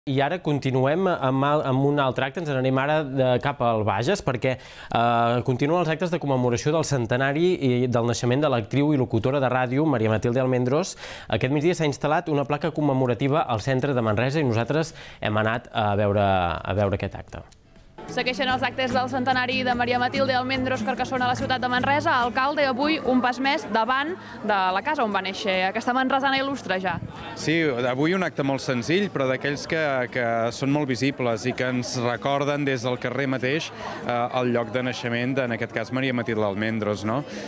I ara continuem amb un altre acte, ens n'anem ara cap al Bages, perquè continuen els actes de commemoració del centenari del naixement de l'actriu i locutora de ràdio Maria Matilde Almendros. Aquest migdia s'ha instal·lat una placa commemorativa al centre de Manresa i nosaltres hem anat a veure aquest acte. Segueixen els actes del centenari de Maria Matilde Almendros Carcassona a la ciutat de Manresa. Alcalde, avui un pas més davant de la casa on va néixer aquesta manresana il·lustre ja. Sí, avui un acte molt senzill, però d'aquells que són molt visibles i que ens recorden des del carrer mateix el lloc de naixement, en aquest cas Maria Matilde Almendros.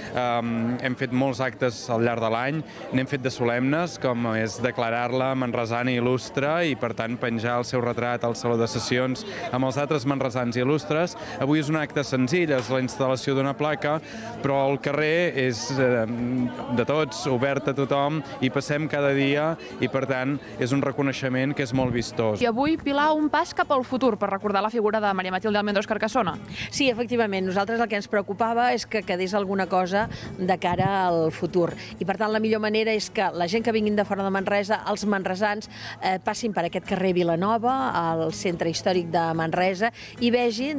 Hem fet molts actes al llarg de l'any, n'hem fet de solemnes, com és declarar-la manresana il·lustre i, per tant, penjar el seu retrat al saló de sessions amb els altres manresans il·lustres. Avui és un acte senzill, és la instal·lació d'una placa, però el carrer és de tots, obert a tothom, i passem cada dia i, per tant, és un reconeixement que és molt vistós. I avui, Pilar, un pas cap al futur per recordar la figura de Maria Matilde Almendros Carcassona. Sí, efectivament. Nosaltres el que ens preocupava és que quedés alguna cosa de cara al futur. I, per tant, la millor manera és que la gent que vinguin de fora de Manresa, els manresans, passin per aquest carrer Vilanova, al centre històric de Manresa, i vegin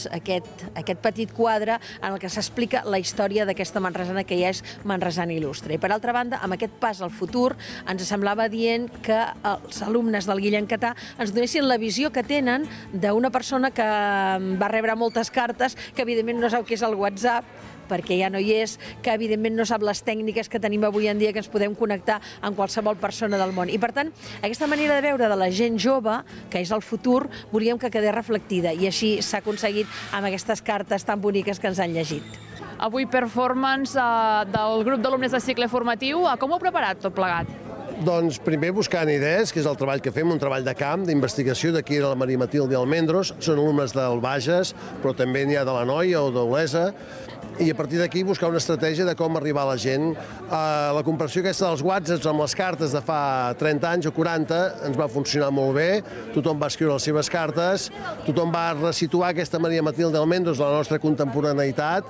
aquest petit quadre en el que s'explica la història d'aquesta manresana que ja és manresana il·lustre. I per altra banda, amb aquest pas al futur, ens semblava dient que els alumnes del Guillem Catà ens donessin la visió que tenen d'una persona que va rebre moltes cartes, que evidentment no sap què és el WhatsApp, perquè ja no hi és, que evidentment no sap les tècniques que tenim avui en dia, que ens podem connectar amb qualsevol persona del món. I per tant, aquesta manera de veure de la gent jove, que és el futur, volíem que quedés reflectida, i així s'ha aconseguit amb aquestes cartes tan boniques que ens han llegit. Avui performance del grup d'alumnes del cicle formatiu. Com ho heu preparat tot plegat? Doncs primer buscant idees, que és el treball que fem, un treball de camp, d'investigació d'aquí de la Maria Matilde Almendros. Són alumnes del Bages, però també n'hi ha de l'Anoia o d'Olesa, i a partir d'aquí buscar una estratègia de com arribar a la gent. La comparació aquesta dels whatsapps amb les cartes de fa 30 anys o 40 ens va funcionar molt bé, tothom va escriure les seves cartes, tothom va resituar aquesta Maria Matilde Almendros de la nostra contemporaneïtat,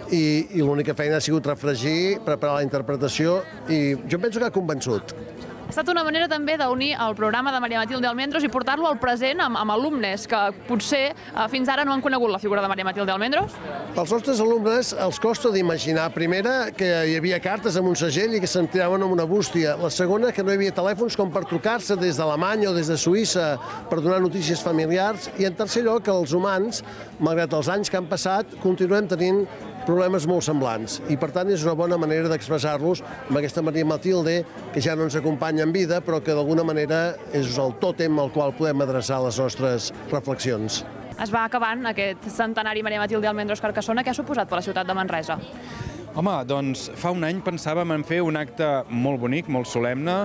i l'única feina ha sigut refregir, preparar la interpretació, i jo penso que ha convençut. Ha estat una manera també d'unir el programa de Maria Matilde Almendros i portar-lo al present amb alumnes que potser fins ara no han conegut la figura de Maria Matilde Almendros. Als nostres alumnes els costa d'imaginar, primera, que hi havia cartes amb un segell i que s'entreaven amb una bústia. La segona, que no hi havia telèfons com per trucar-se des d'Alemanya o des de Suïssa per donar notícies familiars. I en tercer lloc, que els humans, malgrat els anys que han passat, continuem tenint problemes molt semblants. I, per tant, és una bona manera d'expressar-los amb aquesta Maria Matilde, que ja no ens acompanya en vida, però que d'alguna manera és el tòtem al qual podem adreçar les nostres reflexions. Es va acabant aquest centenari Maria Matilde Almendros Carcassona. Què ha suposat per la ciutat de Manresa? Home, doncs fa un any pensàvem en fer un acte molt bonic, molt solemne,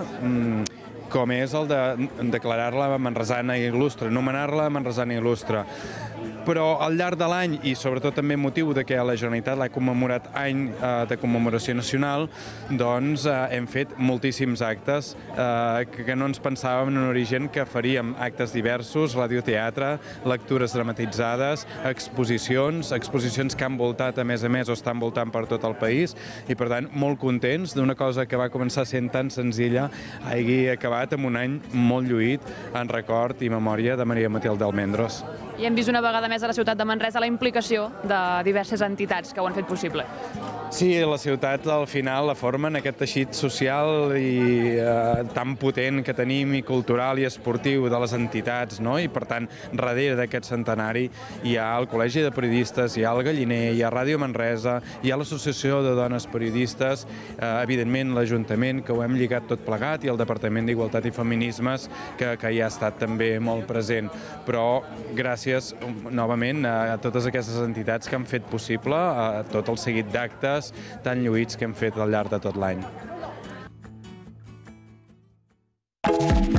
com és el de declarar-la manresana il·lustre, anomenar-la manresana il·lustre. Però al llarg de l'any, i sobretot també motiu de que la Generalitat l'ha commemorat any de commemoració nacional, doncs hem fet moltíssims actes que no ens pensàvem en un origen que faríem. Actes diversos, radioteatre, lectures dramatitzades, exposicions que han voltat a més o estan voltant per tot el país, i per tant molt contents d'una cosa que va començar sent tan senzilla hagi acabat amb un any molt lluït en record i memòria de Maria Matilde Almendros. I hem vist una vegada més a la ciutat de Manresa la implicació de diverses entitats que ho han fet possible. Sí, la ciutat al final la formen aquest teixit social i tan potent que tenim, i cultural i esportiu de les entitats, no? I per tant, darrere d'aquest centenari hi ha el Col·legi de Periodistes, hi ha el Galliner, hi ha Ràdio Manresa, hi ha l'Associació de Dones Periodistes, evidentment l'Ajuntament, que ho hem lligat tot plegat, i el Departament d'Igualtat i Feminismes, que hi ha estat també molt present. Però gràcies novament a totes aquestes entitats que han fet possible tot el seguit d'actes tan lluïts que hem fet al llarg de tot l'any.